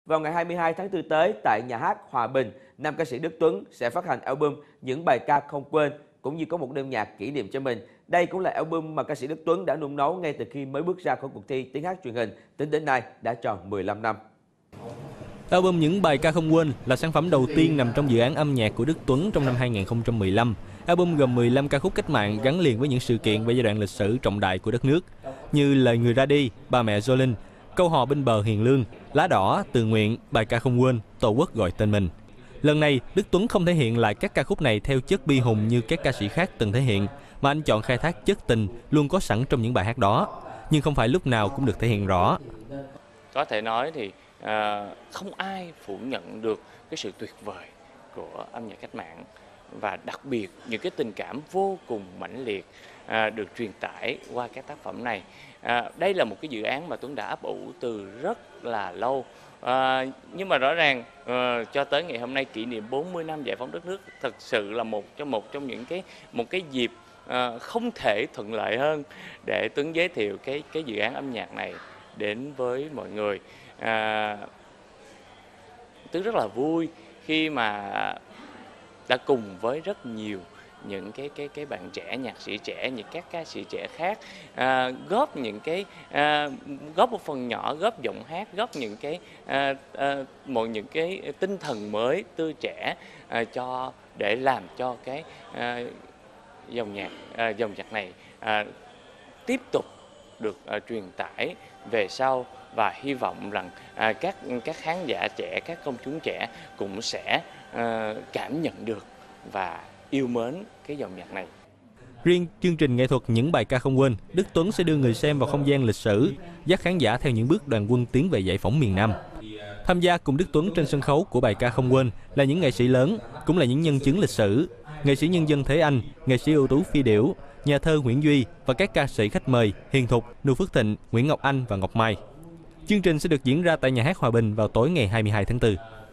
Vào ngày 22 tháng 4 tới, tại nhà hát Hòa Bình, nam ca sĩ Đức Tuấn sẽ phát hành album Những bài ca không quên, cũng như có một đêm nhạc kỷ niệm cho mình. Đây cũng là album mà ca sĩ Đức Tuấn đã nung nấu ngay từ khi mới bước ra khỏi cuộc thi tiếng hát truyền hình, tính đến nay đã tròn 15 năm. Album Những bài ca không quên là sản phẩm đầu tiên nằm trong dự án âm nhạc của Đức Tuấn trong năm 2015. Album gồm 15 ca khúc cách mạng gắn liền với những sự kiện về giai đoạn lịch sử trọng đại của đất nước, như Lời người ra đi, Bà mẹ Jolin, Câu hò bên bờ hiền lương, Lá đỏ, Tự nguyện, Bài ca không quên, Tổ quốc gọi tên mình. Lần này, Đức Tuấn không thể hiện lại các ca khúc này theo chất bi hùng như các ca sĩ khác từng thể hiện, mà anh chọn khai thác chất tình luôn có sẵn trong những bài hát đó, nhưng không phải lúc nào cũng được thể hiện rõ. Có thể nói thì không ai phủ nhận được cái sự tuyệt vời của âm nhạc cách mạng, và đặc biệt những cái tình cảm vô cùng mãnh liệt được truyền tải qua các tác phẩm này. Đây là một cái dự án mà Tuấn đã ấp ủ từ rất là lâu, nhưng mà rõ ràng cho tới ngày hôm nay kỷ niệm 40 năm giải phóng đất nước thật sự là một trong những cái dịp không thể thuận lợi hơn để Tuấn giới thiệu cái dự án âm nhạc này đến với mọi người. Tuấn rất là vui khi mà đã cùng với rất nhiều những cái bạn trẻ, nhạc sĩ trẻ, những các ca sĩ trẻ khác góp những cái góp một phần nhỏ, góp giọng hát, góp những cái tinh thần mới, tươi trẻ để làm cho cái dòng nhạc này tiếp tục được truyền tải về sau, và hy vọng rằng các khán giả trẻ, các công chúng trẻ cũng sẽ cảm nhận được và yêu mến cái dòng nhạc này. Riêng chương trình nghệ thuật Những bài ca không quên, Đức Tuấn sẽ đưa người xem vào không gian lịch sử, dắt khán giả theo những bước đoàn quân tiến về giải phóng miền Nam. Tham gia cùng Đức Tuấn trên sân khấu của bài ca không quên là những nghệ sĩ lớn, cũng là những nhân chứng lịch sử, nghệ sĩ nhân dân Thế Anh, nghệ sĩ ưu tú Phi Điểu, nhà thơ Nguyễn Duy và các ca sĩ khách mời Hiền Thục, Noo Phước Thịnh, Nguyễn Ngọc Anh và Ngọc Mai. Chương trình sẽ được diễn ra tại nhà hát Hòa Bình vào tối ngày 22 tháng 4.